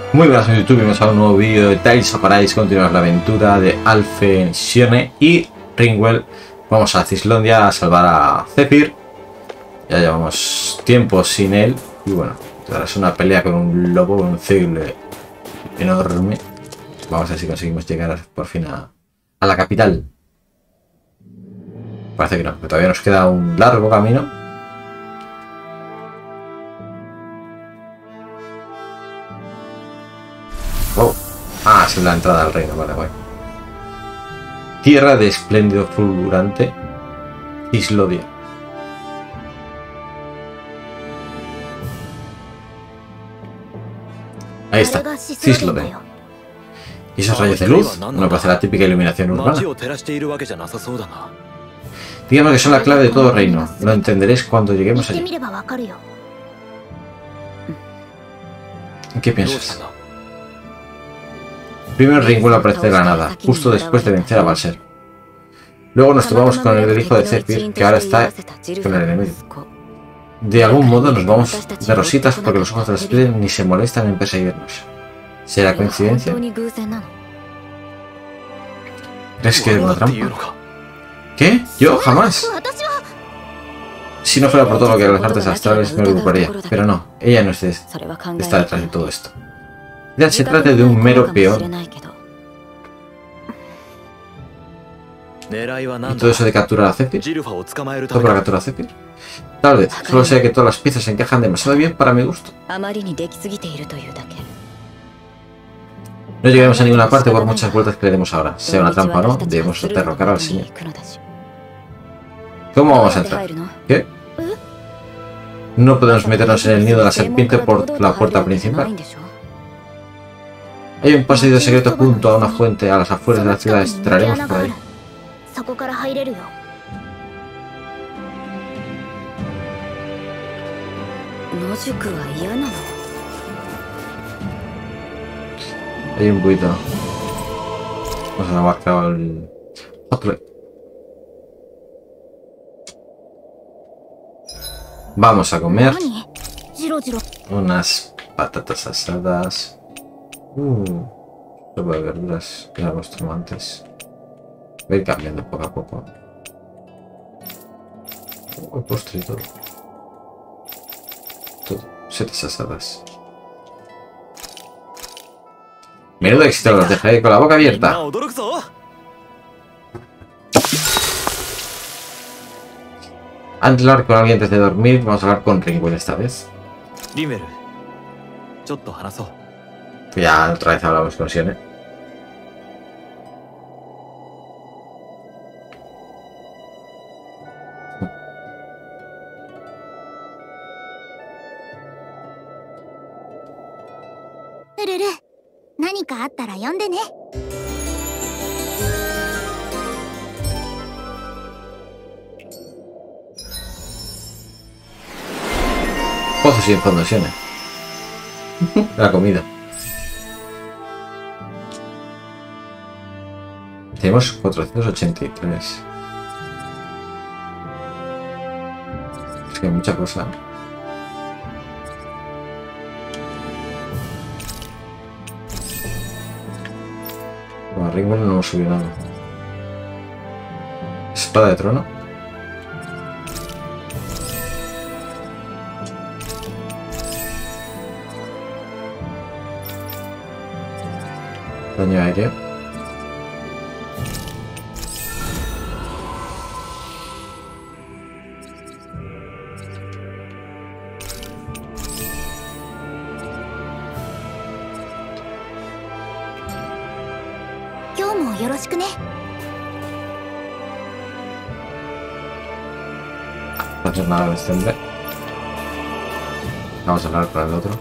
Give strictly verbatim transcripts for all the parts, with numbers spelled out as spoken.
Muy buenas en YouTube, bienvenidos a un nuevo vídeo de Tales of Arise. Continuamos la aventura de Alphen, Sione y Ringwell. Vamos a Cislondia a salvar a Zephyr. Ya llevamos tiempo sin él. Y bueno, ahora es una pelea con un lobo, un cible enorme. Vamos a ver si conseguimos llegar por fin a, a la capital. Parece que no, que todavía nos queda un largo camino. Oh. Ah, es la entrada al reino, vale, guay. Tierra de espléndido fulgurante, Cislondia. Ahí está, Cislondia. ¿Y esos rayos de luz? No parece la típica iluminación urbana. Digamos que son la clave de todo reino. Lo entenderéis cuando lleguemos allí. ¿Qué piensas? Primero Ringwell aparece de la nada, justo después de vencer a Balser. Luego nos topamos con el hijo de Zephyr, que ahora está con el enemigo. De algún modo nos vamos de rositas porque los ojos de la especie ni se molestan en perseguirnos. ¿Será coincidencia? ¿Crees que es una trampa? ¿Qué? ¿Yo? Jamás. Si no fuera por todo lo que las artes astrales me preocuparía, pero no, ella no está detrás de todo esto. Ya se trata de un mero peón. ¿Y todo eso de capturar a Zephyr? ¿Todo para capturar a Zephyr? Tal vez, solo sea que todas las piezas se encajan demasiado bien para mi gusto. No llegaremos a ninguna parte por muchas vueltas que le demos ahora. Sea una trampa o no, debemos derrocar al señor. ¿Cómo vamos a entrar? ¿Qué? No podemos meternos en el nido de la serpiente por la puerta principal. Hay un pasillo secreto junto a una fuente a las afueras de la ciudad. Entraremos por ahí. Hay un buito. Vamos a marcar el otro. Vamos a comer unas patatas asadas. Uh, sopa de verduras que las mostramos antes. Voy a ir cambiando poco a poco. Oh, el postre y todo. Todo. Setas asadas. Menudo éxito, los dejaré con la boca abierta. Antes de hablar con alguien antes de dormir, vamos a hablar con Ringwell esta vez. Ya otra vez hablamos con Sione. Pozo sin fondo, Sione. La comida. Tenemos cuatrocientos ochenta y tres. Es que hay mucha cosa. Bueno, Ringwell no hemos subido nada. Espada de trono. Daño aéreo. No hacer nada en este hombre. Vamos a hablar con el otro.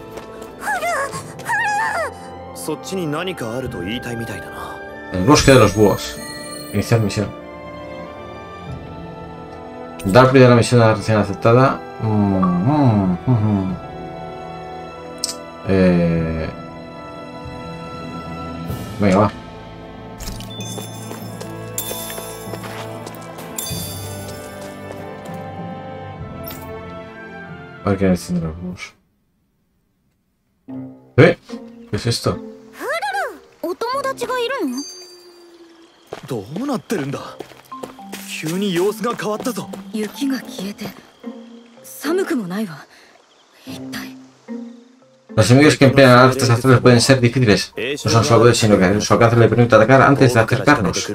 El bosque de los búhos. Iniciar misión. Dar prioridad a la misión de la recién aceptada. Mm, mm, mm, mm. Eh... Venga, va. A ver qué necesitan los búhos. ¿Eh? ¿Qué es esto? お友達がいるの？ どうなってるんだ。急に様子が変わったぞ。 雪が消えて寒くもないわ。一体。 Los enemigos que emplean artes astrales pueden ser difíciles. No son solo poderes, sino que su alcance le permite atacar antes de acercarnos.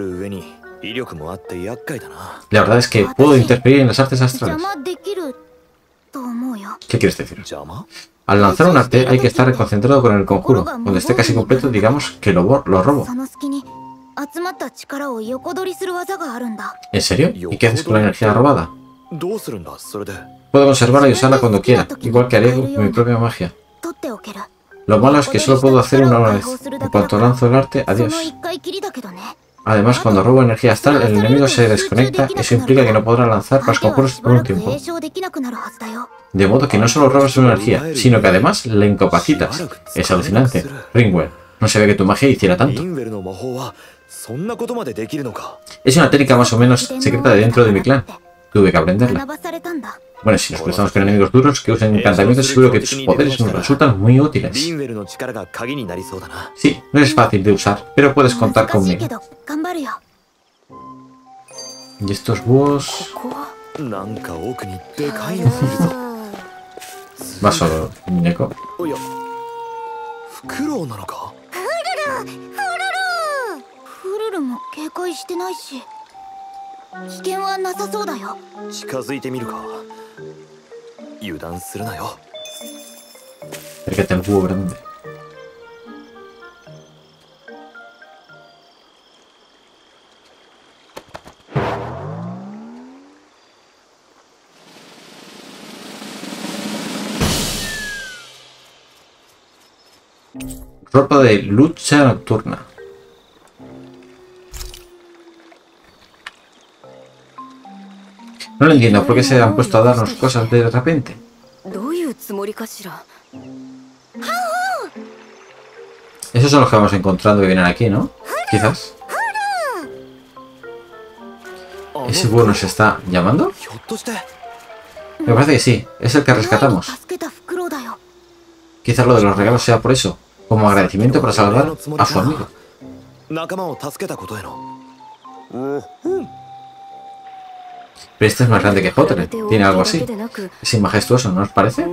La verdad es que puedo interferir en las artes astrales. ¿Qué quieres decir? Al lanzar un arte hay que estar concentrado con el conjuro. Cuando esté casi completo, digamos que lo, lo robo. ¿En serio? ¿Y qué haces con la energía robada? Puedo conservarla y usarla cuando quiera, igual que haré con mi propia magia. Lo malo es que solo puedo hacer una vez. En cuanto lanzo el arte, adiós. Además, cuando robo energía astral, el enemigo se desconecta. Eso implica que no podrá lanzar más conjuros por un tiempo. De modo que no solo robas su energía, sino que además le incapacitas. Es alucinante. Ringwell, no se ve que tu magia hiciera tanto. Es una técnica más o menos secreta de dentro de mi clan. Tuve que aprenderla. Bueno, si nos cruzamos con enemigos duros que usen encantamientos, seguro que tus poderes nos resultan muy útiles. Sí, no es fácil de usar, pero puedes contar conmigo. Y estos búhos... Va solo, Neko. Fíjate el búho grande. Ropa de lucha nocturna. No lo entiendo, ¿por qué se han puesto a darnos cosas de repente? Esos son los que vamos encontrando que vienen aquí, ¿no? Quizás. ¿Ese búho nos está llamando? Me parece que sí, es el que rescatamos. Quizás lo de los regalos sea por eso, como agradecimiento para salvar a su amigo. Pero este es más grande que Potter, tiene algo así. Es majestuoso, ¿no os parece?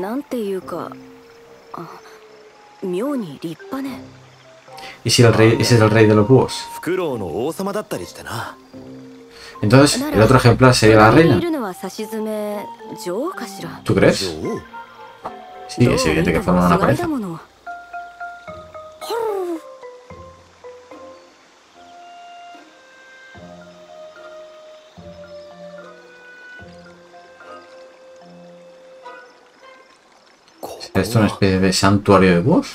¿Y si el rey, ese es el rey de los búhos? Entonces, el otro ejemplar sería la reina. ¿Tú crees? Sí, es evidente que forman una pareja. ¿Es esto una especie de santuario de búhos?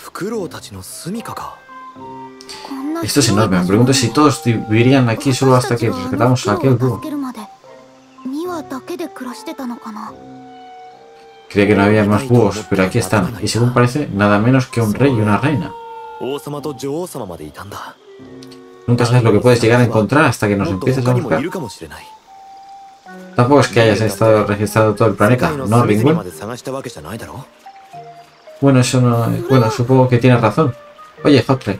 Esto es enorme. Me pregunto si todos vivirían aquí solo hasta que rescatamos a aquel búho. Creía que no había más búhos, pero aquí están. Y según parece, nada menos que un rey y una reina. Nunca sabes lo que puedes llegar a encontrar hasta que nos empieces a buscar. Tampoco es que hayas estado registrado todo el planeta, ¿no, Ringwell? Bueno, eso no... Bueno, supongo que tienes razón. Oye, Hawkeye.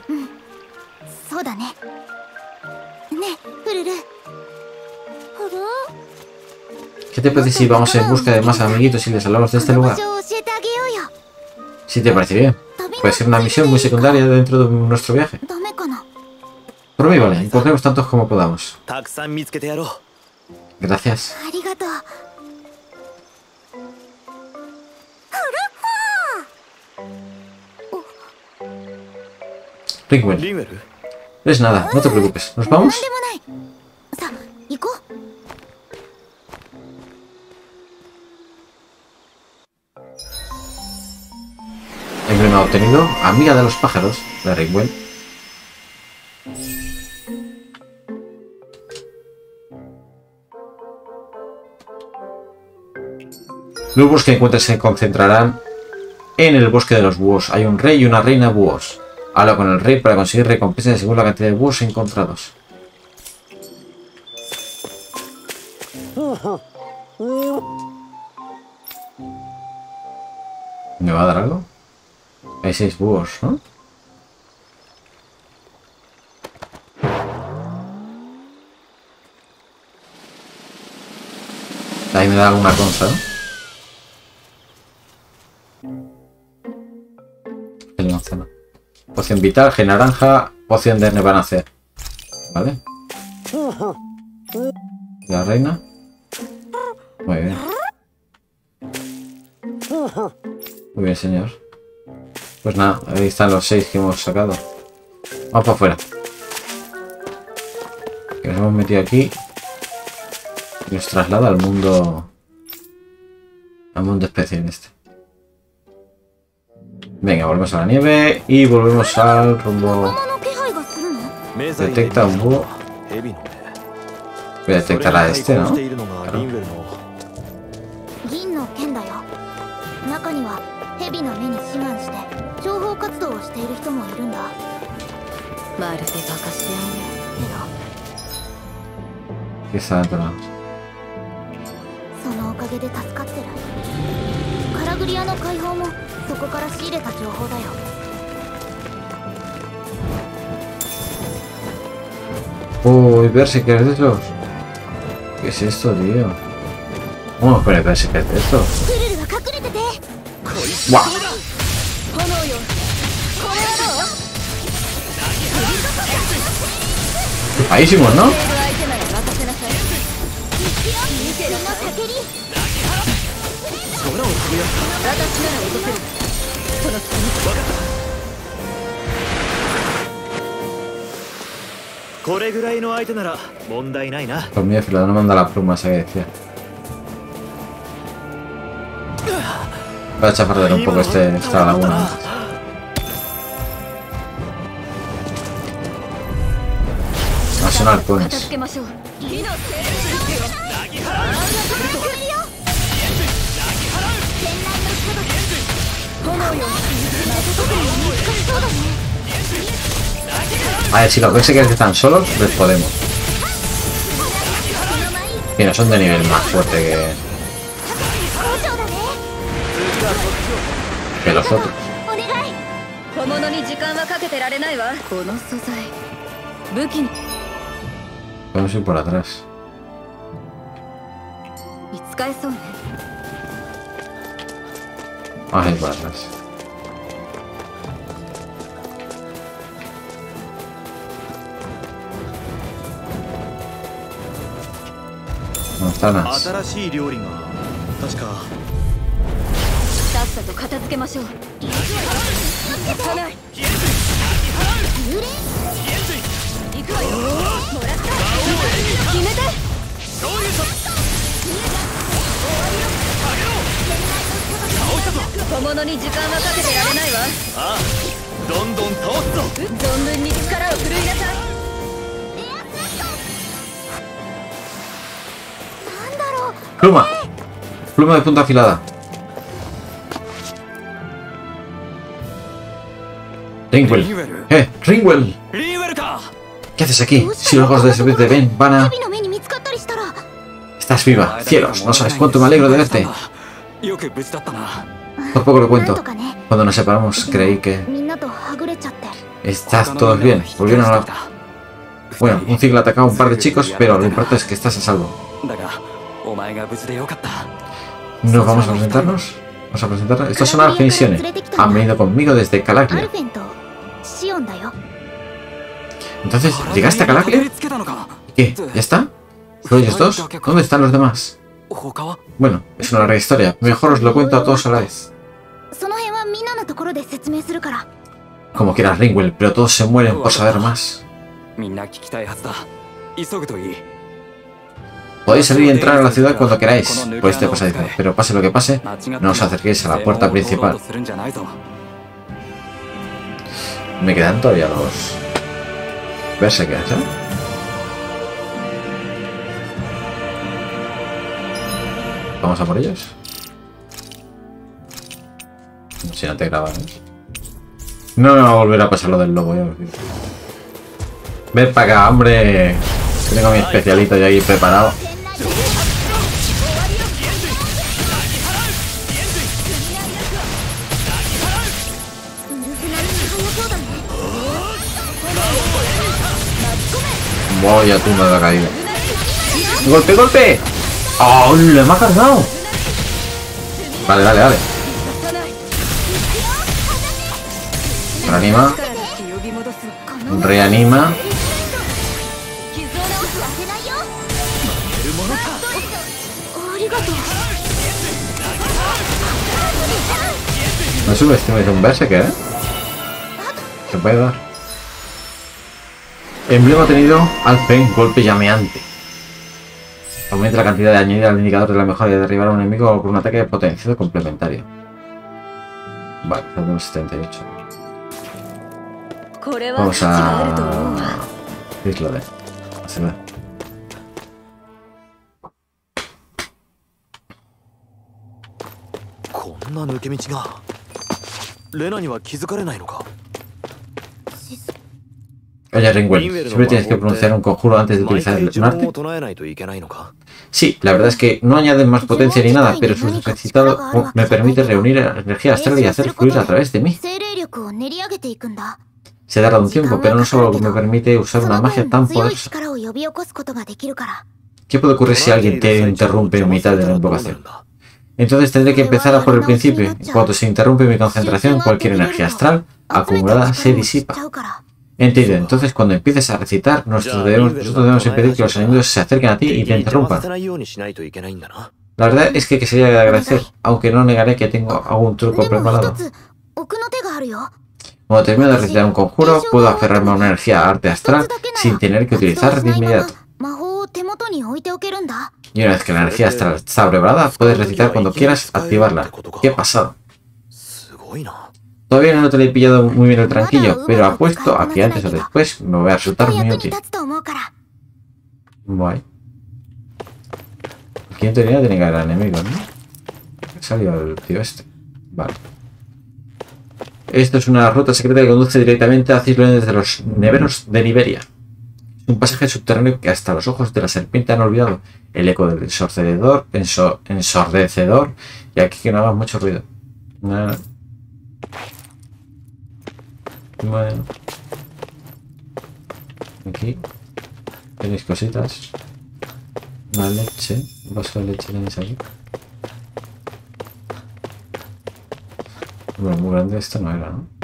¿Qué te parece si vamos en busca de más amiguitos y les hablamos de este lugar? Si te parece bien. Puede ser una misión muy secundaria dentro de nuestro viaje. Por mí vale, encontremos tantos como podamos. Gracias. Ringwell. No es nada, no te preocupes. ¿Nos vamos? Emblema obtenido. Amiga de los pájaros, de Ringwell. Los búhos que encuentres se concentrarán en el bosque de los búhos. Hay un rey y una reina búhos. Habla con el rey para conseguir recompensas según la cantidad de búhos encontrados. ¿Me va a dar algo? Hay seis búhos, ¿no? me da alguna cosa, ¿no? Poción vital, gen naranja, poción de nevanecer. ¿Vale? La reina. Muy bien. Muy bien, señor. Pues nada, ahí están los seis que hemos sacado. Vamos para afuera. Que nos hemos metido aquí. Y nos traslada al mundo... Al mundo especial este. Venga, volvemos a la nieve y volvemos al rumbo. Detecta un búho. Voy a detectar a este, ¿no? Claro. ¿Qué está dentro? Uy, Berserker es de esos. ¿Qué es esto, tío? ¿Cómo espera Berserker es de esto? ¡Guau! Paísimos, ¿no? Por mi afilado no manda la pluma esa que decía. Voy a chafardear un poco este, esta laguna antes. Va a sonar punes. A ver, si los ves que están solos, les podemos. Y no son de nivel más fuerte que... que los otros. Podemos ir por atrás. Vamos a ir por atrás. Manzanas. Pluma. Pluma de punta afilada. Ringwell. Eh, Ringwell. ¿Qué haces aquí? Si los ojos de servicio te ven, van a... Estás viva. Cielos, no sabes cuánto me alegro de verte. Por poco lo cuento. Cuando nos separamos creí que... ¿Estás todos bien? Volvieron a la... Bueno, un ciclo ha atacado a un par de chicos, pero lo importante es que estás a salvo. ¿Nos vamos a presentarnos? ¿Vamos a presentarnos? Estos son Alfen y Sione. Han venido conmigo desde Calaclia. Entonces, ¿llegaste a Calaclia? ¿Qué? ¿Ya está? ¿Solo ellos dos? ¿Dónde están los demás? Bueno, es una larga historia. Mejor os lo cuento a todos a la vez. Como quieras, Ringwell, pero todos se mueren por saber más. Podéis salir y entrar a la ciudad cuando queráis por este pasadizo, pero pase lo que pase, no os acerquéis a la puerta principal. Me quedan todavía los... Berserkers, ¿eh? Vamos a por ellos. Si no te graban, ¿eh? No me va a volver a pasar lo del lobo, ya. Ven para acá, hombre. Que tengo mi especialito ya ahí preparado. Voy a tumba de la caída. ¡Golpe, golpe! ¡Oh! ¡Le me ha cargado! Vale, dale, dale. Reanima. Reanima. No subestimes un berserker, ¿eh? Se puede dar. Emblema tenido Alfen, golpe llameante. Aumenta la cantidad de añadida al indicador de la mejora de derribar a un enemigo con un ataque potenciado complementario. Vale, tenemos setenta y ocho. Vamos a... Isla de... Se ve. こんな抜け道がレナには気づかれないのか Oye, Ringwell, siempre tienes que pronunciar un conjuro antes de utilizar el arte. Sí, la verdad es que no añaden más potencia ni nada, pero su recitado me permite reunir energía astral y hacer fluir a través de mí. Se dará un tiempo, pero no solo me permite usar una magia tan poderosa. ¿Qué puede ocurrir si alguien te interrumpe en mitad de la invocación? Entonces tendré que empezar por el principio. Cuando se interrumpe mi concentración, cualquier energía astral acumulada se disipa. Entiendo, entonces cuando empieces a recitar, nosotros debemos, nosotros debemos impedir que los enemigos se acerquen a ti y te interrumpan. La verdad es que sería de agradecer, aunque no negaré que tengo algún truco preparado. Cuando termino de recitar un conjuro, puedo aferrarme a una energía arte astral sin tener que utilizar de inmediato. Y una vez que la energía astral está preparada, puedes recitar cuando quieras activarla. ¡Qué pasado! Todavía no te le he pillado muy bien el tranquillo, pero apuesto a que antes o después me voy a resultar muy útil. Guay. Aquí en teoría tiene que haber enemigo, ¿no? Ha salido el tío este. Vale. Esto es una ruta secreta que conduce directamente a Cislo desde los neveros de Liberia. Es un pasaje subterráneo que hasta los ojos de la serpiente han olvidado el eco del ensordecedor, ensor, ensordecedor y aquí que no haga mucho ruido. Nada. Bueno. Aquí tenéis cositas. Una leche. Un vaso de leche tenéis aquí. Bueno, muy grande esto no era, ¿no?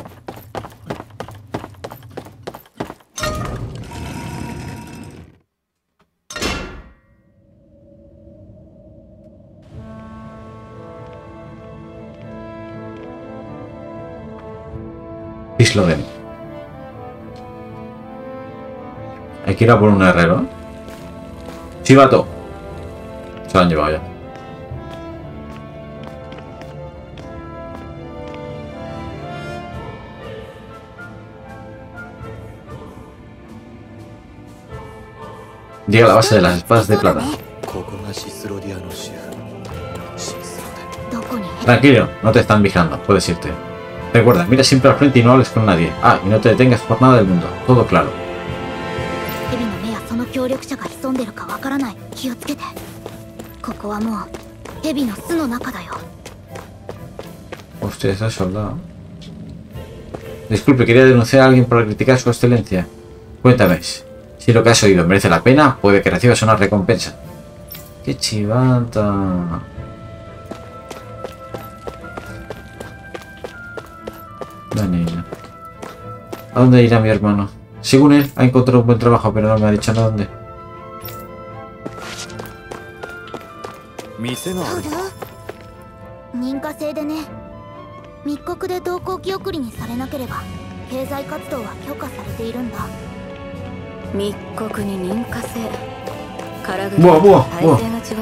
Isloden. Hay que ir a por un herrero. Chivato. Se lo han llevado ya. Llega a la base de las espadas de plata. Tranquilo, no te están vigilando, puedes irte. Recuerda, mira siempre al frente y no hables con nadie. Ah, y no te detengas por nada del mundo. Todo claro. Hostia, ese soldado. Disculpe, quería denunciar a alguien por criticar su excelencia. Cuéntame, si lo que has oído merece la pena, puede que recibas una recompensa. ¡Qué chivata! La niña. ¿A dónde irá mi hermano? Según él, ha encontrado un buen trabajo, pero no me ha dicho a dónde. ¡Buah, buah, buah!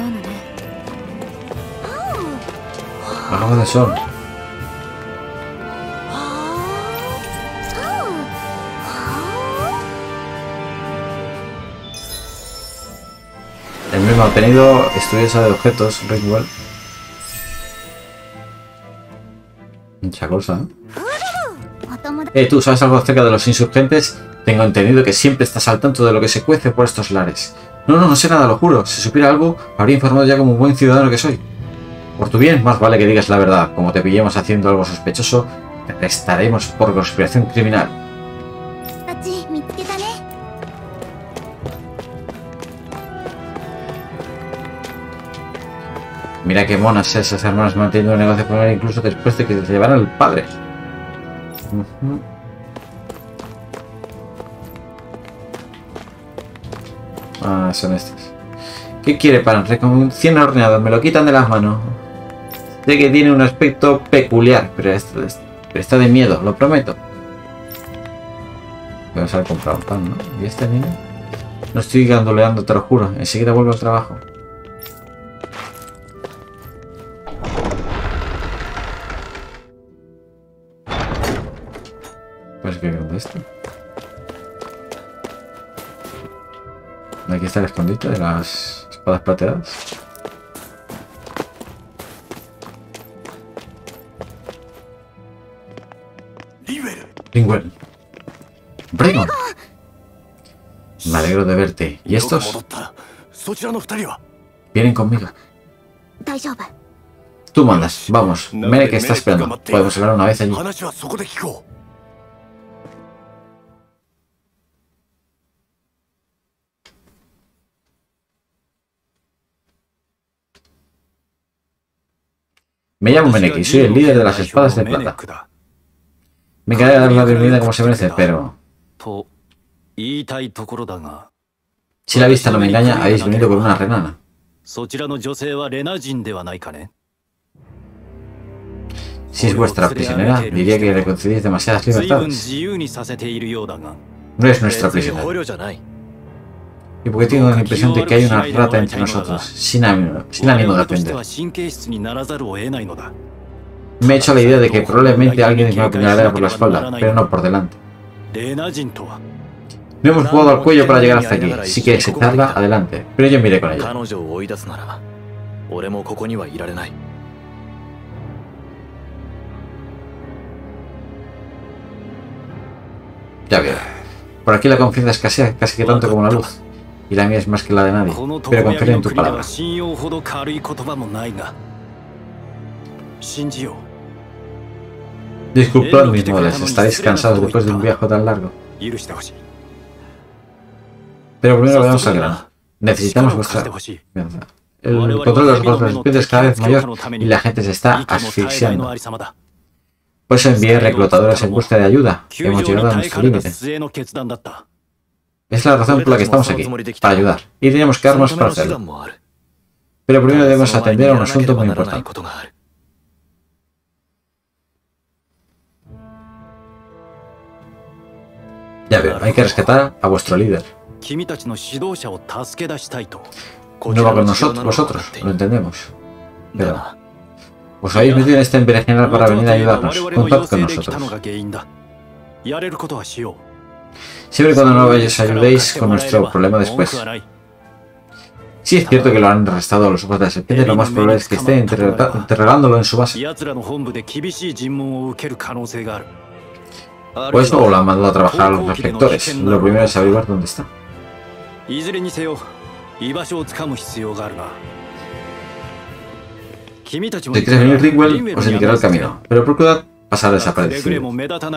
Bajo de sol. El mismo ha obtenido estudiosa de objetos, Ringwell. Mucha cosa, ¿eh? Eh, tú, ¿sabes algo acerca de los insurgentes? Tengo entendido que siempre estás al tanto de lo que se cuece por estos lares. No, no, no sé nada, lo juro. Si supiera algo, habría informado ya como un buen ciudadano que soy. Por tu bien, más vale que digas la verdad. Como te pillemos haciendo algo sospechoso, te arrestaremos por conspiración criminal. Mira qué monas esas hermanas manteniendo un negocio familiar incluso después de que se llevaran el padre. Uh-huh. Ah, son estas. ¿Qué quiere Pan? Recién horneado, me lo quitan de las manos. Sé que tiene un aspecto peculiar, pero esto, esto, pero está de miedo, lo prometo. Vamos a comprar un pan, ¿no? ¿Y este niño? No estoy gandoleando, te lo juro. Enseguida vuelvo al trabajo. Pues qué grande esto. Aquí está el escondite de las espadas plateadas. Ringwell. Bregon. Me alegro de verte. ¿Y estos? Vienen conmigo. Tú mandas. Vamos. Mere que está esperando. Podemos hablar una vez allí. Me llamo Meneki y soy el líder de las espadas de plata. Me quedaría dar la bienvenida como se merece, pero... Si la vista no me engaña, habéis venido con una renana. Si es vuestra prisionera, diría que le concedéis demasiadas libertades. No es nuestra prisionera. Y porque tengo la impresión de que hay una rata entre nosotros, sin ánimo, sin ánimo de aprender. Me he hecho la idea de que probablemente alguien me apuñalara por la espalda, pero no por delante. No hemos jugado al cuello para llegar hasta aquí. Si quieres echarla, adelante, pero yo me iré con ella. Ya veo. Por aquí la confianza escasea casi que tanto como la luz. Y la mía es más que la de nadie, pero confío en tu palabra. Disculpad mis moles, estaréis cansados después de un viaje tan largo. Pero primero veamos al grano. Necesitamos vuestra confianza. El control de los golpes serpientes es cada vez mayor y la gente se está asfixiando. Por eso envié reclutadores en busca de ayuda. Hemos llegado a nuestro límite. Es la razón por la que estamos aquí, para ayudar. Y tenemos que armas para hacerlo. Pero primero debemos atender a un asunto muy importante. Ya veo, hay que rescatar a vuestro líder. No va con nosotros, vosotros, lo entendemos. Pero... os habéis metido en este berenjenal para venir a ayudarnos. Contad con nosotros. Siempre y cuando no os ayudéis con nuestro problema después. Si es cierto que lo han arrestado a los ojos de la serpiente, lo más probable es que esté enterrándolo en su base. Pues luego lo han mandado a trabajar a los reflectores. Lo primero es averiguar dónde está. Si quieres venir Ringwell, os indicará el camino, pero procurad pasar desaparecido.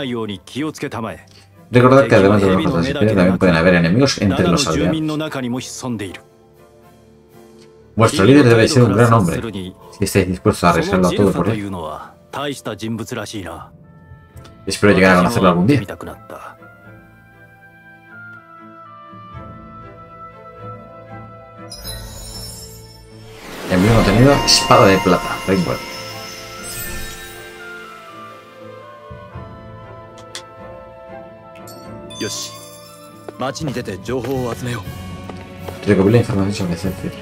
Recordad que además de los ojos de la serpiente también pueden haber enemigos entre los aldeanos. Vuestro líder debe ser un gran hombre, si estáis dispuestos a arriesgarlo a todo por él. Espero llegar a conocerlo algún día. Envío contenido, espada de plata, Ringwell. Recopila información sobre Zephyr.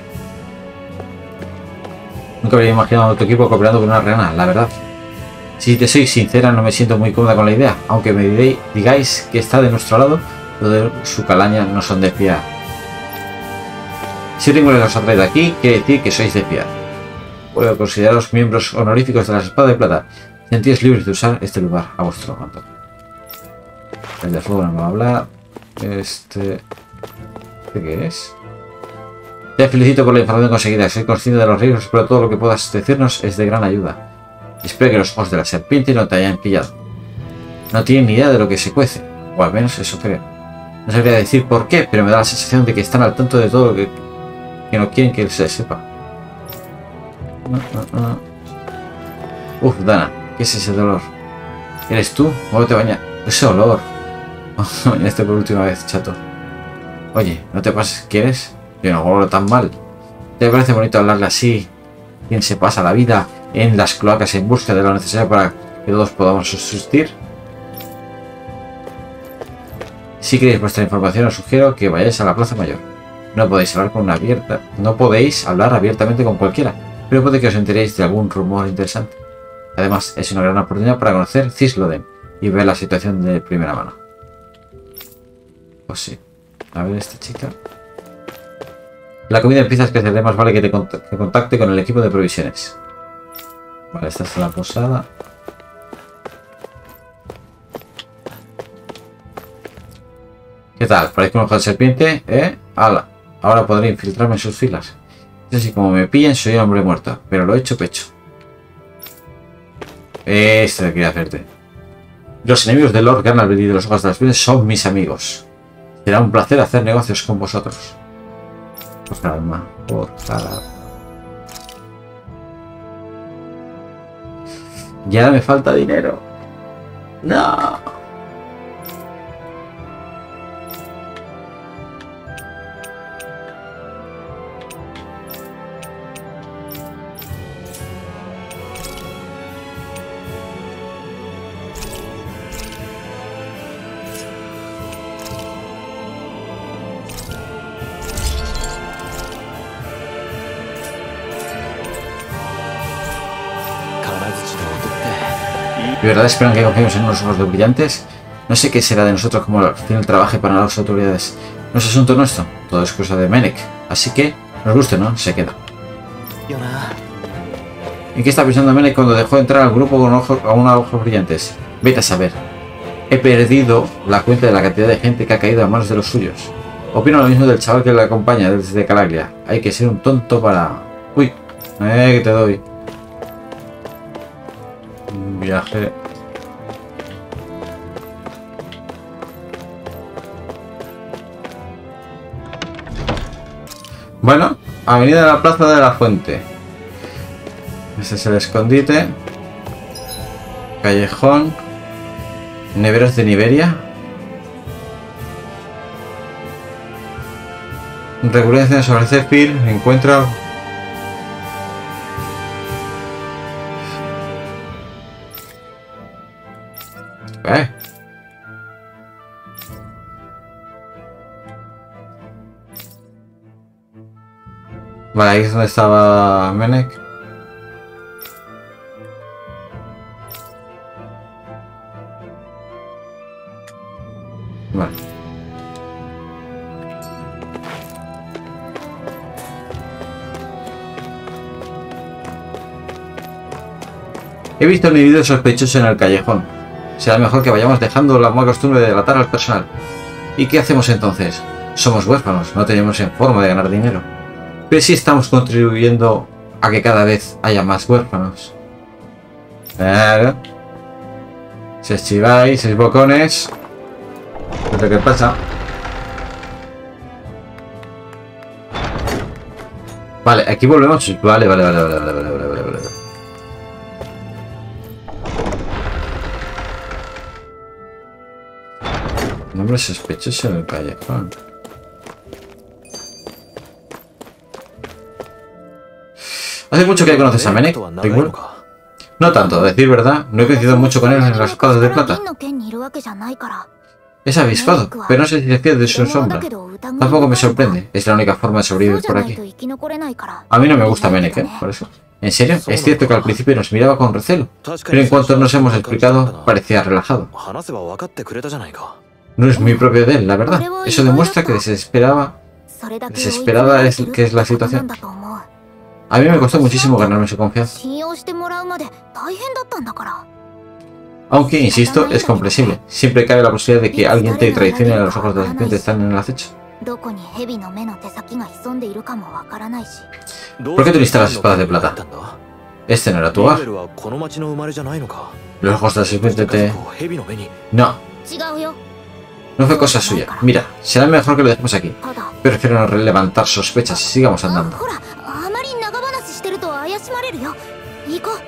Nunca habría imaginado a tu equipo cooperando con una rana, la verdad. Si te soy sincera, no me siento muy cómoda con la idea, aunque me digáis que está de nuestro lado, lo de su calaña no son de fiar. Si Ringwell os ha traído aquí, quiere decir que sois de fiar. Puedo consideraros miembros honoríficos de la espada de plata. Sentíos libres de usar este lugar a vuestro mando. El de fuego no me va a hablar. Este... ¿Este qué es? Te felicito por la información conseguida. Soy consciente de los riesgos, pero todo lo que puedas decirnos es de gran ayuda. Espero que los ojos de la serpiente no te hayan pillado. No tienen ni idea de lo que se cuece, o al menos eso creo. No sabría decir por qué, pero me da la sensación de que están al tanto de todo lo que, que no quieren que se sepa. Uh, uh, uh. Uf, Dana, ¿qué es ese dolor? ¿Eres tú? ¿Cómo te bañas? Ese olor. Bañaste por última vez, chato. Oye, no te pases, ¿quieres? Yo no huelo tan mal. ¿Te parece bonito hablarle así? ¿Quién se pasa la vida en las cloacas en busca de lo necesario para que todos podamos subsistir? Si queréis vuestra información, os sugiero que vayáis a la Plaza Mayor. No podéis hablar con una abierta, no podéis hablar abiertamente con cualquiera, pero puede que os enteréis de algún rumor interesante. Además, es una gran oportunidad para conocer Thistloden y ver la situación de primera mano. Pues sí. A ver, esta chica. La comida empieza a escasear, más vale que te cont que contacte con el equipo de provisiones. Vale, esta es la posada. ¿Qué tal? Parezco un ojo de serpiente, ¿eh? ¡Hala! Ahora podré infiltrarme en sus filas. Es así, como me pillen, soy un hombre muerto, pero lo he hecho pecho. Esto que quería hacerte. Los enemigos de Lord Garnalbert y de los ojos de las Virnes son mis amigos. Será un placer hacer negocios con vosotros. Por calma, por calma. Ya me falta dinero. No. ¿De verdad esperan que confiemos en unos ojos de brillantes? No sé qué será de nosotros como al final trabaje para las autoridades. No es asunto nuestro, todo es cosa de Menek. Así que, nos guste, ¿no? Se queda. ¿En qué está pensando Menek cuando dejó entrar al grupo con ojos, a unos ojos brillantes? Vete a saber. He perdido la cuenta de la cantidad de gente que ha caído a manos de los suyos. Opino lo mismo del chaval que le acompaña desde Calaglia. Hay que ser un tonto para... Uy, eh, que te doy. Un viaje. Bueno, avenida de la Plaza de la Fuente. Este es el escondite. Callejón. Neveros de Niberia. Recurrencia sobre Zephyr. Encuentra... ¿Eh? Vale, ahí es donde estaba Menek. Vale. He visto un individuo sospechoso en el callejón. Será mejor que vayamos dejando la mala costumbre de delatar al personal. ¿Y qué hacemos entonces? Somos huérfanos, no tenemos en forma de ganar dinero. Pero sí estamos contribuyendo a que cada vez haya más huérfanos. Claro. Si os chiváis, sois bocones. ¿Qué es lo que pasa? Vale, aquí volvemos. Vale, vale, vale, vale, vale, vale, vale, vale. Nombre sospechoso en el callejón. ¿Hace mucho que conoces a Menek? No tanto, a decir verdad, no he coincidido mucho con él en las espadas de plata. Es avispado, pero no sé si se fía de su sombra. Tampoco me sorprende, es la única forma de sobrevivir por aquí. A mí no me gusta Menek, ¿eh? Por eso. En serio, es cierto que al principio nos miraba con recelo, pero en cuanto nos hemos explicado, parecía relajado. No es muy propio de él, la verdad. Eso demuestra que desesperaba, desesperada es que es la situación. A mí me costó muchísimo ganarme su confianza. Aunque, insisto, es comprensible. Siempre cabe la posibilidad de que alguien te traicione a los ojos de la serpiente están en el acecho. ¿Por qué tuviste las espadas de plata? Este no era tu hogar. Los ojos de la serpiente te... No. No fue cosa suya. Mira, será mejor que lo dejemos aquí. Prefiero no levantar sospechas y sigamos andando. れるよ。行こう。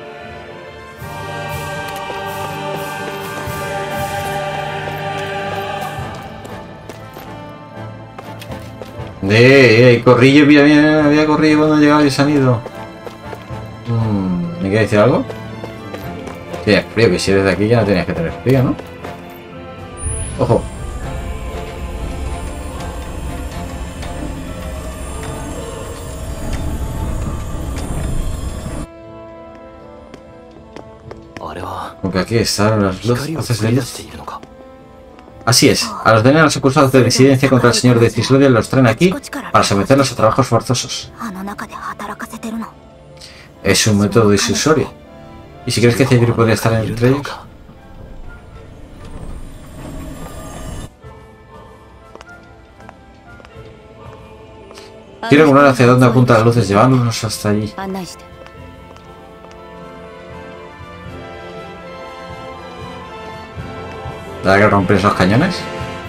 Eh, eh, corrí yo, mira, mira, había corrido cuando llegaba y se han ido. Mm, ¿me quiere decir algo? Tienes frío, que si eres de aquí ya no tenías que tener frío, ¿no? Ojo. Porque aquí están las luces de luz. Así es, a los ordenan los acusados de disidencia contra el señor de Cislodia los traen aquí para someterlos a trabajos forzosos. Es un método disuasorio. ¿Y si crees que Cedric podría estar entre ellos? Quiero conocer hacia dónde apuntan las luces, llevándonos hasta allí. ¿Habrá que romper esos cañones?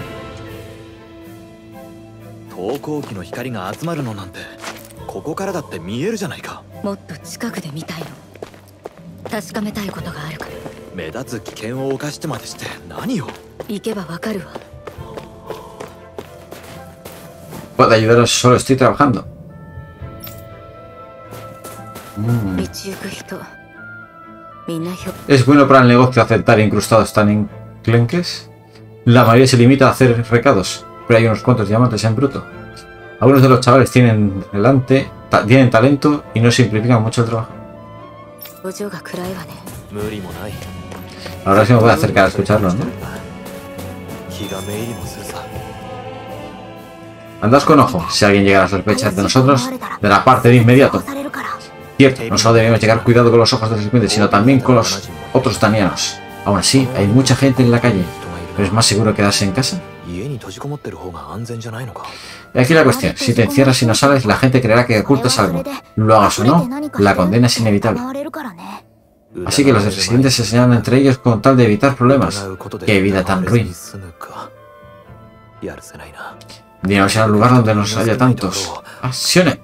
投光器の光が集まるのなんてここからだって見えるじゃないか。 もっと近くで見たいの。確かめたいことがあるから。 目立つ危険を冒してまでして何を。 行けばわかるわ。 Puedo ayudaros, solo estoy trabajando. Mm. ¿Es bueno para el negocio aceptar incrustados tan enclenques? La mayoría se limita a hacer recados, pero hay unos cuantos diamantes en bruto. Algunos de los chavales tienen delante, ta tienen talento y no simplifican mucho el trabajo. Ahora sí me voy a acercar a escucharlo, ¿no? Andad con ojo, si alguien llega a sospechar de nosotros, de la parte de inmediato. Cierto, no solo debemos llegar cuidado con los ojos de los serpientes, sino también con los otros danianos. Aún así, hay mucha gente en la calle, pero es más seguro quedarse en casa. Y aquí la cuestión, si te encierras y no sales, la gente creerá que ocultas algo. Lo hagas o no, la condena es inevitable. Así que los residentes se señalan entre ellos con tal de evitar problemas. ¡Qué vida tan ruin! Diríamos ir a un lugar donde no haya tantos. ¡Ah, Shione!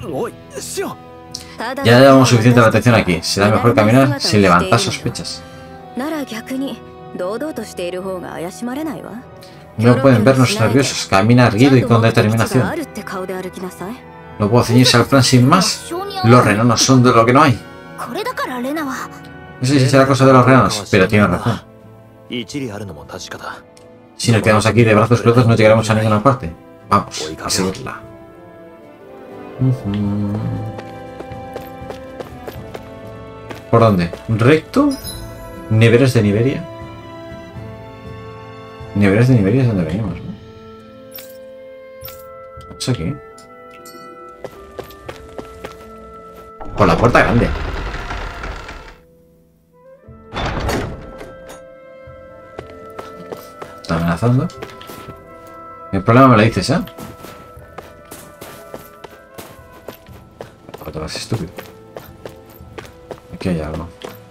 Ya llevamos suficiente la atención aquí. Será mejor caminar sin levantar sospechas. No pueden vernos nerviosos. Camina erguido y con determinación. No puedo ceñirse al plan sin más. Los renanos son de lo que no hay. No sé si será cosa de los renanos, pero tiene razón. Si nos quedamos aquí de brazos cruzados no llegaremos a ninguna parte. Vamos a seguirla. Uh-huh. ¿Por dónde? ¿Recto? ¿Neveros de Niberia? Neveros de Niberia es donde venimos, ¿no? ¿Es aquí? Por la puerta grande. Está amenazando. El problema me lo dices, ¿eh? Te vas estúpido. Aquí hay algo.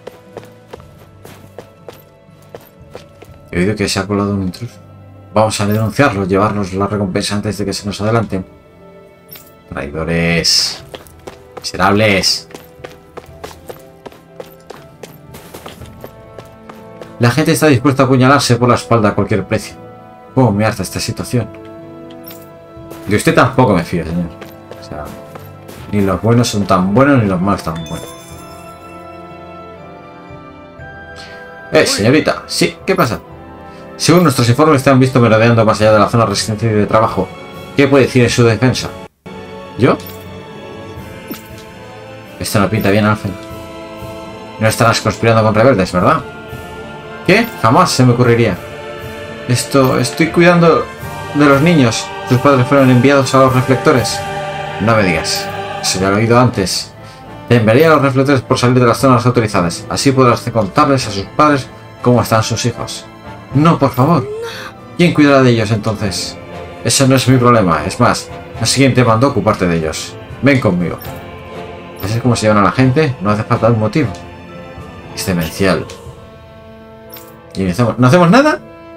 He oído que se ha colado un intruso. Vamos a denunciarlo, llevarnos la recompensa antes de que se nos adelanten. Traidores. Miserables. La gente está dispuesta a apuñalarse por la espalda a cualquier precio. ¿Cómo me harta esta situación? De usted tampoco me fío, señor. O sea, ni los buenos son tan buenos ni los malos tan buenos. Eh, señorita. Sí, ¿qué pasa? Según nuestros informes, te han visto merodeando más allá de la zona residencial y de trabajo. ¿Qué puede decir en su defensa? ¿Yo? Esto no pinta bien, Alfen. No estarás conspirando con rebeldes, ¿verdad? ¿Qué? Jamás se me ocurriría. Esto... Estoy cuidando de los niños. Tus padres fueron enviados a los reflectores. No me digas. Eso ya lo he oído antes. Te enviaría a los reflectores por salir de las zonas autorizadas. Así podrás contarles a sus padres cómo están sus hijos. No, por favor. ¿Quién cuidará de ellos entonces? Eso no es mi problema. Es más, el siguiente mandó a ocuparte de ellos. Ven conmigo. Así es como se llevan a la gente. No hace falta un motivo. Es demencial. ¿Y no hacemos, ¿no hacemos nada?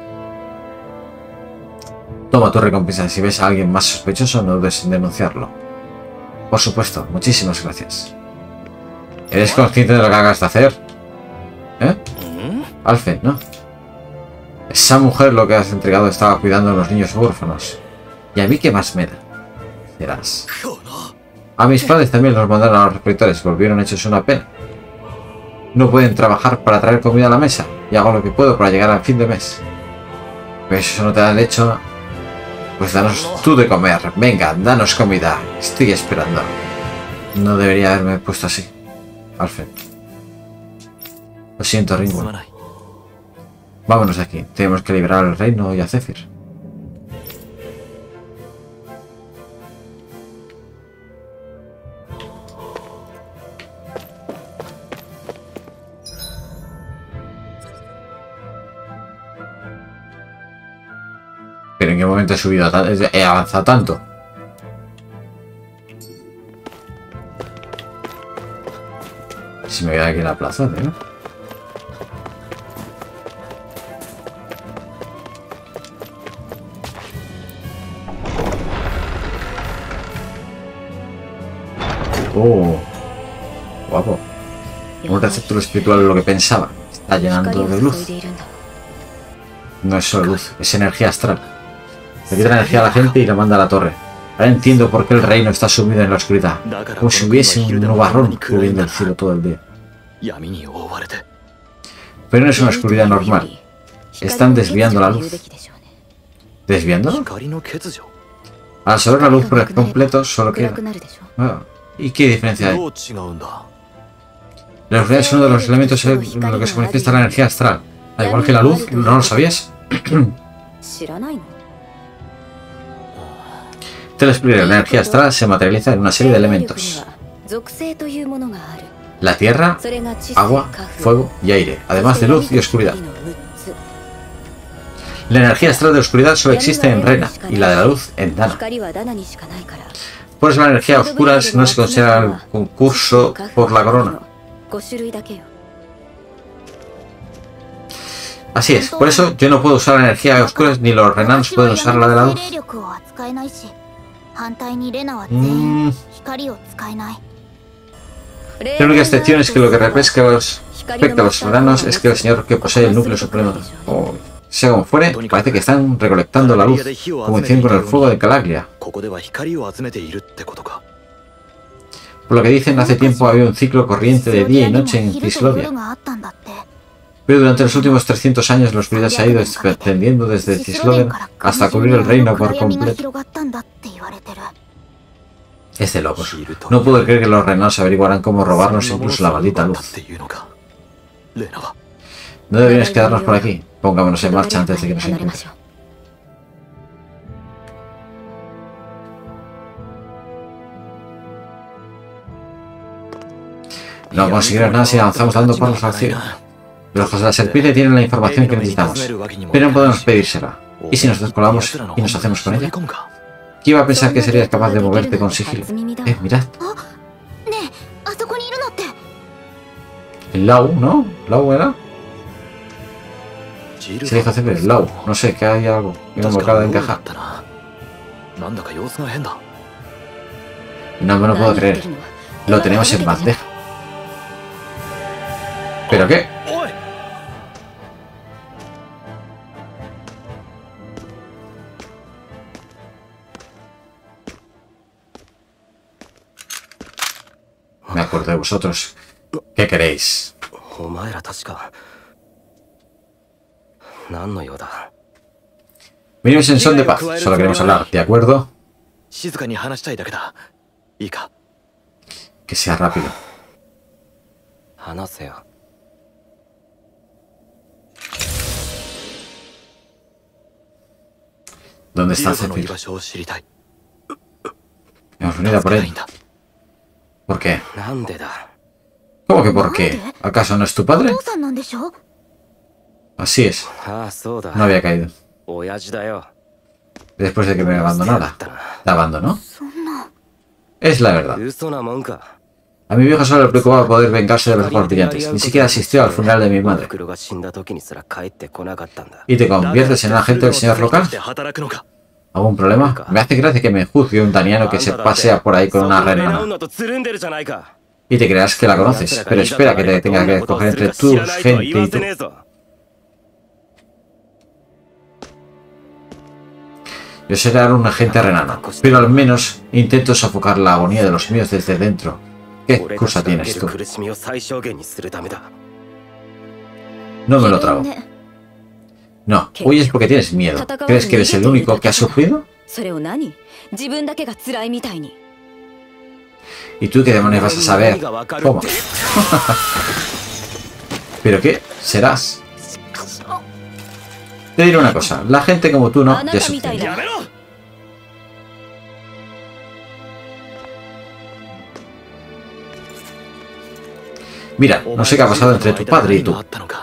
Toma tu recompensa. Si ves a alguien más sospechoso, no dudes en denunciarlo. Por supuesto. Muchísimas gracias. ¿Eres consciente de lo que acabas de hacer? ¿Eh? Alfen, ¿no? Esa mujer lo que has entregado estaba cuidando a los niños huérfanos. ¿Y a mí qué más me da? Serás. A mis padres también los mandaron a los recolectores. Volvieron hechos una pena. No pueden trabajar para traer comida a la mesa. Y hago lo que puedo para llegar al fin de mes. Pero eso no te da derecho. Pues danos tú de comer. Venga, danos comida. Estoy esperando. No debería haberme puesto así. Alfred. Lo siento, Ringwell. Vámonos de aquí. Tenemos que liberar al reino y a Zephyr. Pero en qué momento he subido, he avanzado tanto. Si me queda aquí en la plaza, ¿eh? Oh, guapo. Un receptor espiritual es lo que pensaba. Está llenando de luz. No es solo luz, es energía astral. Le quita energía a la gente y la manda a la torre. Ahora entiendo por qué el reino está sumido en la oscuridad. Como si hubiese un nubarrón cubriendo el cielo todo el día. Pero no es una oscuridad normal. Están desviando la luz. ¿Desviándola? Al absorber la luz por completo solo queda... Ah, ¿y qué diferencia hay? La oscuridad es uno de los elementos en lo que se manifiesta la energía astral. Al igual que la luz, ¿no lo sabías? Te lo explico. La energía astral se materializa en una serie de elementos. La tierra, agua, fuego y aire, además de luz y oscuridad. La energía astral de oscuridad solo existe en Rena y la de la luz en Dana. Por eso la energía oscura no se considera el concurso por la corona. Así es, por eso yo no puedo usar la energía oscura ni los renanos pueden usar la de la luz. Mm. La única excepción es que lo que respecta a los, respecta a los renanos es que el señor que posee el núcleo supremo, o sea como fuere, parece que están recolectando la luz, como hicieron con el fuego de Calaglia. Por lo que dicen, hace tiempo había un ciclo corriente de día y noche en Cislovia. Pero durante los últimos trescientos años la oscuridad se ha ido extendiendo desde Cisloden hasta cubrir el reino por completo. Es de locos. No puedo creer que los renanos averiguarán cómo robarnos incluso la maldita luz. No deberíamos quedarnos por aquí. Pongámonos en marcha antes de que nos encuentren. No conseguiremos nada si avanzamos dando por los vacíos. Los ojos de la serpiente tienen la información que necesitamos, pero no podemos pedírsela. ¿Y si nos descolamos y nos hacemos con ella? ¿Quién iba a pensar que serías capaz de moverte con sigilo? Eh, mirad. El Lau, ¿no? ¿Lau era? Se dijo hacer el Lau. No sé, que hay algo que no me acaba de encajar. No me lo puedo creer. Lo tenemos en bandeja. ¿Pero qué? Me acuerdo de vosotros. ¿Qué queréis? Venimos en son de paz. Solo queremos hablar, ¿de acuerdo? Que sea rápido. ¿Dónde está Zephyr? Hemos venido a por él. ¿Por qué? ¿Cómo que por qué? ¿Acaso no es tu padre? Así es. No había caído. Después de que me abandonara. ¿Te abandonó? Es la verdad. A mi viejo solo le preocupaba poder vengarse de los ojos brillantes. Ni siquiera asistió al funeral de mi madre. ¿Y te conviertes en un agente del señor local? ¿Algún problema? Me hace gracia que me juzgue un daniano que se pasea por ahí con una renena. Y te creas que la conoces, pero espera que te tenga que escoger entre tu gente y tú. Yo seré ahora un agente renano, pero al menos intento sofocar la agonía de los míos desde dentro. ¿Qué excusa tienes tú? No me lo trago. No, huyes porque tienes miedo. ¿Crees que eres el único que ha sufrido? ¿Y tú qué demonios vas a saber? ¿Cómo? ¿Pero qué? Serás. Te diré una cosa, la gente como tú no ya sufre. Mira, no sé qué ha pasado entre tu padre y tú.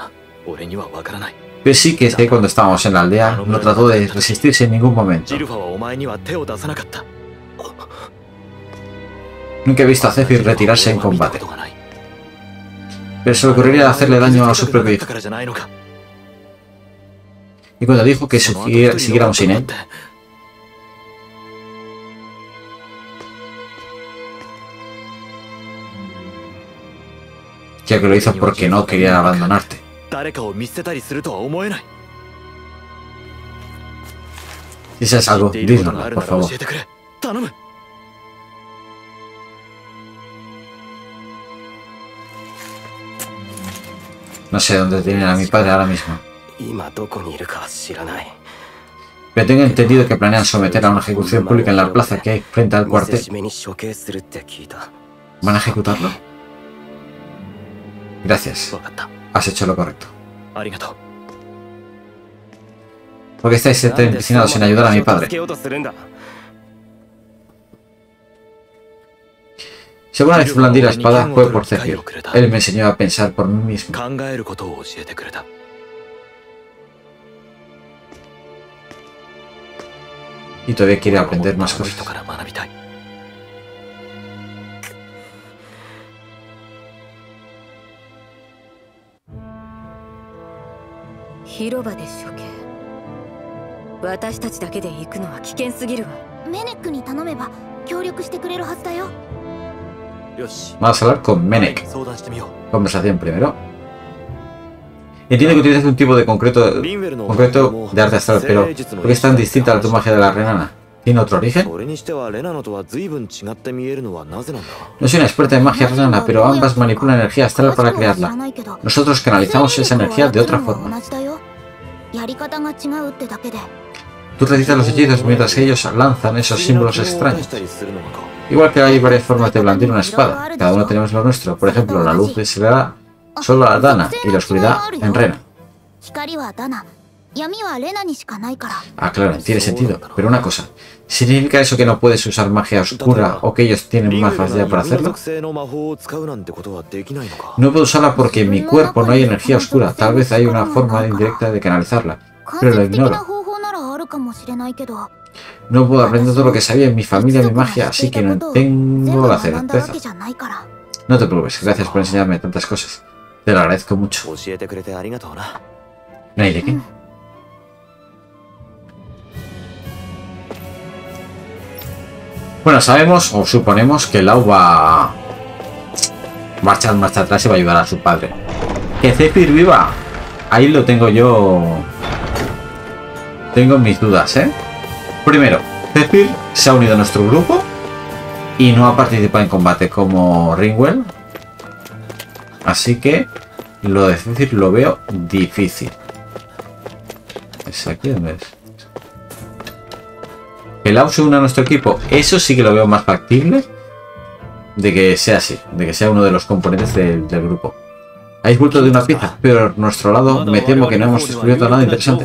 Pero sí que sé cuando estábamos en la aldea, no trató de resistirse en ningún momento. Nunca he visto a Zephyr retirarse en combate. Pero se le ocurriría hacerle daño a su propio hijo. Y cuando dijo que siguiéramos sin él, ya que lo hizo porque no quería abandonarte. Si sabes algo, dínoslo, por favor. No sé dónde tienen a mi padre ahora mismo. Pero tengo entendido que planean someter a una ejecución pública en la plaza que hay frente al cuartel. ¿Van a ejecutarlo? Gracias. Has hecho lo correcto. Porque estáis empecinados en ayudar a mi padre. Si alguna vez blandí la espada fue por Zephyr. Él me enseñó a pensar por mí mismo. Y todavía quiere aprender más cosas. Vamos a hablar con Menek. Conversación primero. Entiendo que utilizas un tipo de concreto, concreto de arte astral, pero ¿por qué es tan distinta a tu magia de la renana? ¿Tiene otro origen? No soy una experta en magia renana, pero ambas manipulan energía astral para crearla. Nosotros canalizamos esa energía de otra forma. Tú recitas los hechizos mientras ellos lanzan esos símbolos extraños. Igual que hay varias formas de blandir una espada, cada uno tenemos lo nuestro. Por ejemplo, la luz se le da solo a Dana y la oscuridad en Rena. Ah, claro, tiene sentido. Pero una cosa, ¿significa eso que no puedes usar magia oscura o que ellos tienen más facilidad para hacerlo? No puedo usarla porque en mi cuerpo no hay energía oscura. Tal vez hay una forma indirecta de canalizarla, pero lo ignoro. No puedo aprender todo lo que sabía en mi familia y mi magia, así que no tengo la certeza. No te preocupes, gracias por enseñarme tantas cosas. Te lo agradezco mucho. No hay de qué. Bueno, sabemos o suponemos que Lau va... va a echar marcha atrás y va a ayudar a su padre. Que Zephyr viva. Ahí lo tengo yo... Tengo mis dudas, ¿eh? Primero, Zephyr se ha unido a nuestro grupo y no ha participado en combate como Ringwell. Así que lo de Zephyr lo veo difícil. ¿Es aquí donde es? El Lau se une a nuestro equipo. Eso sí que lo veo más factible de que sea así, de que sea uno de los componentes del, del grupo. Habéis vuelto de una pieza, pero a nuestro lado me temo que no hemos descubierto nada interesante.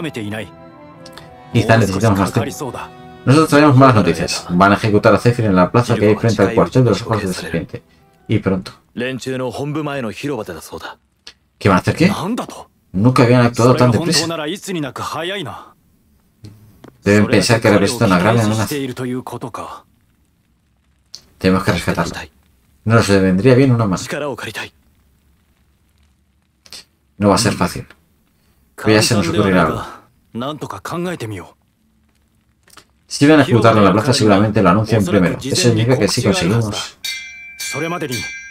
Quizá necesitamos más tiempo. Nosotros traemos malas noticias. Van a ejecutar a Zephyr en la plaza que hay frente al cuartel de los ojos de la serpiente. Y pronto. ¿Qué van a hacer qué? Nunca habían actuado tan deprisa. Deben pensar que representa una grave amenaza. Tenemos que rescatarlo. No nos vendría bien una mano. No va a ser fácil. Pero ya se nos ocurrirá algo. Si van a ejecutarlo en la plaza, seguramente lo anuncian primero. Eso significa que si conseguimos...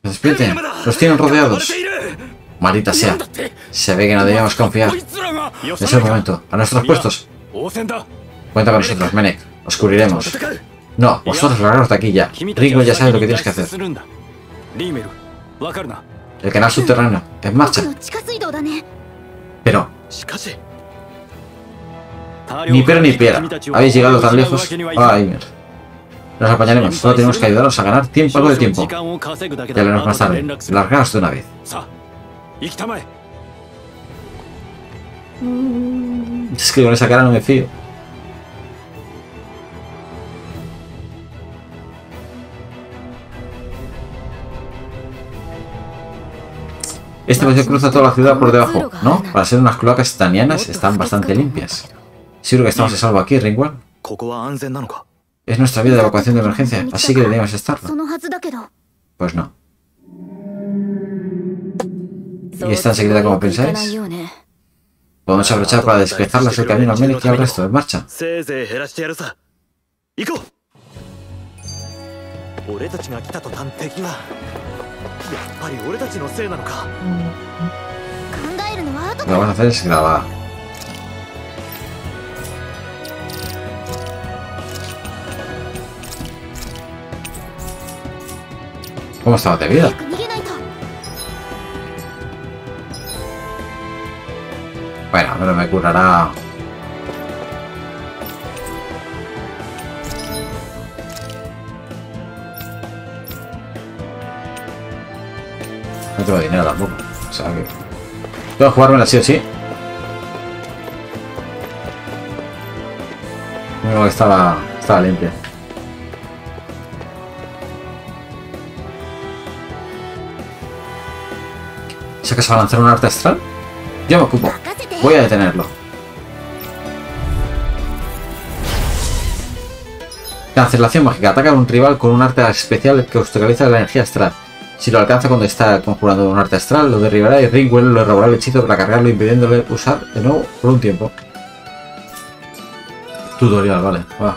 Despídete. Los tienen rodeados. Maldita sea. Se ve que no debíamos confiar. Es el momento. A nuestros puestos. Cuenta con nosotros, Menek. Os cubriremos. No, vosotros largaros de aquí ya. Ringo ya sabe lo que tienes que hacer. El canal subterráneo. En marcha. Pero... Ni pero ni piedra. Habéis llegado tan lejos. Ay, mierda. Nos apañaremos. Solo tenemos que ayudaros a ganar tiempo, algo de tiempo. Ya lo haremos más tarde. Largaos de una vez. Es que con esa cara no me fío. Este paseo cruza toda la ciudad por debajo, ¿no? Para ser unas cloacas tanianas están bastante limpias. Seguro que estamos a salvo aquí, Ringwell. Es nuestra vía de evacuación de emergencia, así que deberíamos estarlo. Pues no. ¿Y es tan secreta como pensáis? Podemos aprovechar para despejarlas el camino al Menek y al resto. En marcha. Lo que vamos a hacer es grabar. ¿Cómo estaba de vida? Bueno, pero me curará. No tengo dinero tampoco. O sea que... tengo que jugármela sí o sí. Lo que estaba... estaba limpia. ¿Se acaso va a lanzar un arte astral? Yo me ocupo. Voy a detenerlo. Cancelación mágica. Ataca a un rival con un arte especial que obstaculiza la energía astral. Si lo alcanza cuando está conjurando un arte astral, lo derribará y Ringwell lo robará el hechizo para cargarlo, impidiéndole usar de nuevo por un tiempo. Tutorial, vale. Va.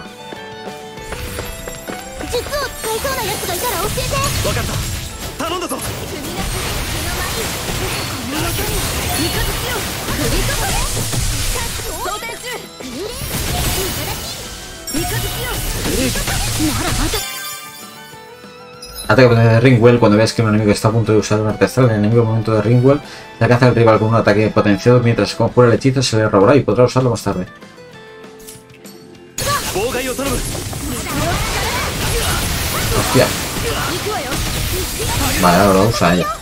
Ataque de Ringwell. Cuando veas que un enemigo está a punto de usar un arte astral, el enemigo al momento de Ringwell se alcanza al rival con un ataque potenciado. Mientras se conjura el hechizo, se le robará y podrá usarlo más tarde. Hostia. Vale, ahora lo usa ella.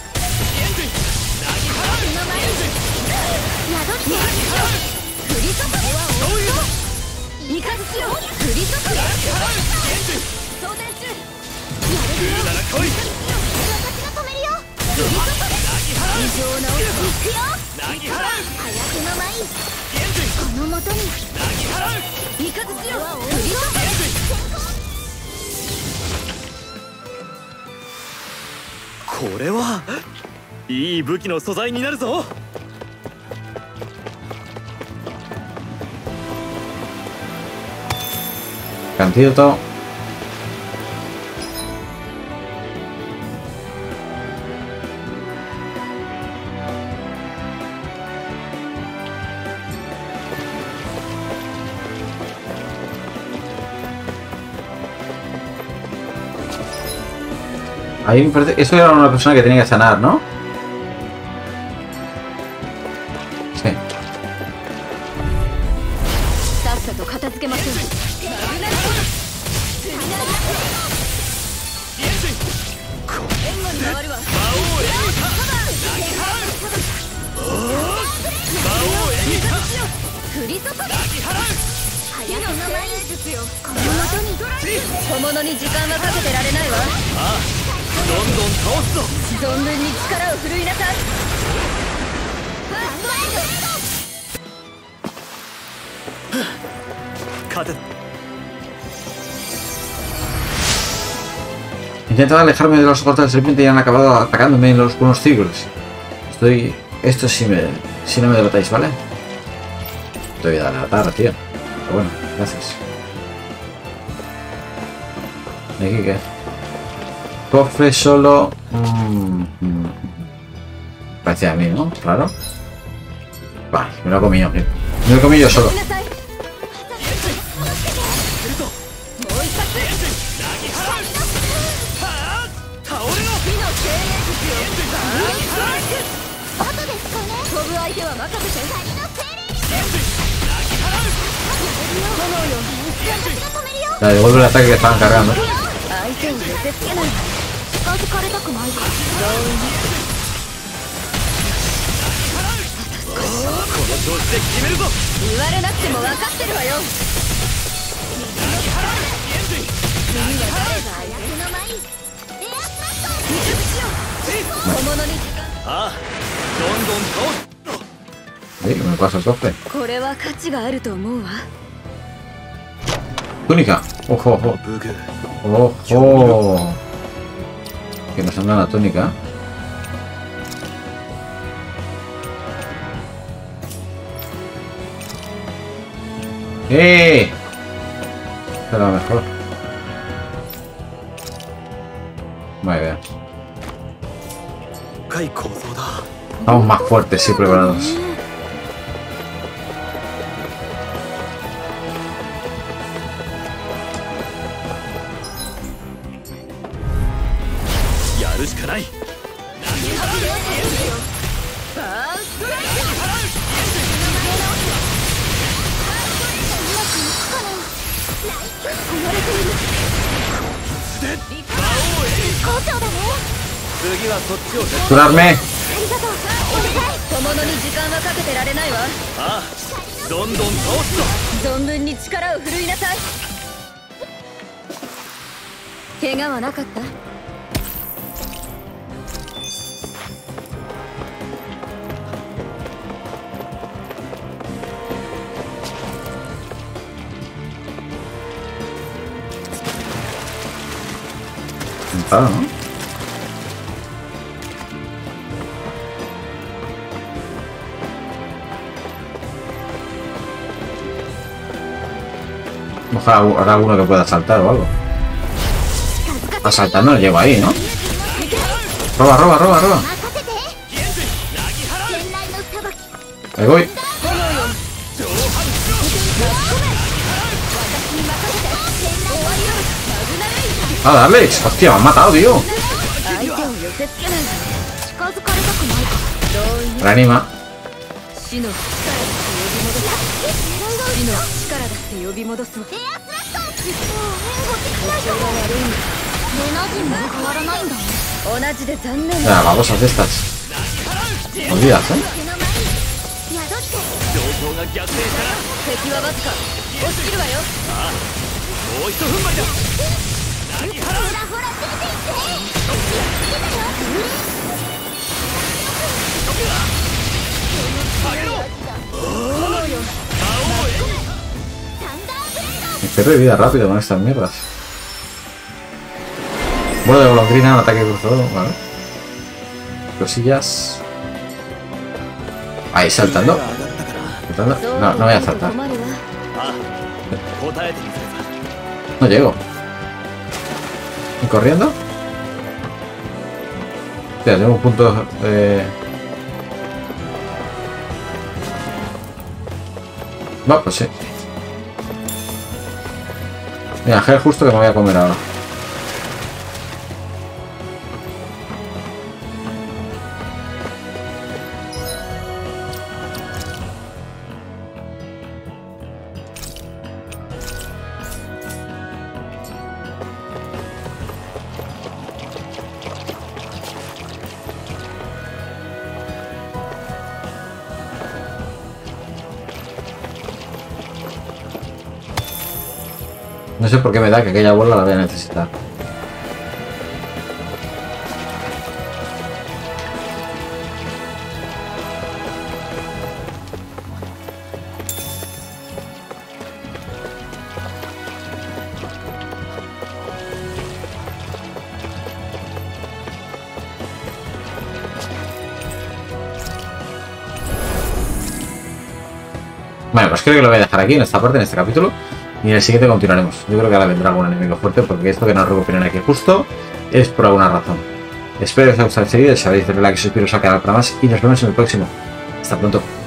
Antídoto. Ahí me parece... eso era una persona que tenía que sanar, ¿no? Sí. Intentad alejarme de los ojos de la serpiente y han acabado atacándome en los buenos círculos. Estoy... esto sí me... si no me delatáis, ¿vale? Te voy a dar a matar, tío. Pero bueno, gracias. ¿De aquí qué? cofre solo... Mm, mm, parecía a mí, ¿no? Claro. Vale, me lo he comido. Me lo he comido yo solo. La devuelve el ataque que estaban cargando. Sí, me pasa el cofre. Túnica. Ojo, ojo. Ojo. Que nos han dado la túnica. ¡Eh! Será mejor. Muy bien. Vamos más fuertes, sí, preparados. ¡Curarme! Ah, ¿no? Ojalá habrá alguno que pueda saltar o algo. A saltar no llego ahí, ¿no? Roba, roba, roba, roba. Ahí voy. ¡Ah, Alex! ¡Hostia, me han matado, tío! Reanima. Ya, vamos a hacer estas. Olvidas, ¿eh? Me pierdo de vida rápido con estas mierdas. Vuelo de golondrina, un ataque cruzado, vale. Cosillas. Ahí, saltando. ¿Saltando? No, no voy a saltar. No llego. ¿Y corriendo? Hostia, tengo un punto... Eh... Va, pues sí. Mira, gel justo que me voy a comer ahora. No sé por qué me da que aquella bola la voy a necesitar. Bueno, pues creo que lo voy a dejar aquí en esta parte, en este capítulo. Y en el siguiente continuaremos. Yo creo que ahora vendrá algún enemigo fuerte porque esto que nos recuperen aquí justo es por alguna razón. Espero que os haya gustado el seguido, si habéis dado like, suscribiros al canal para más y nos vemos en el próximo. Hasta pronto.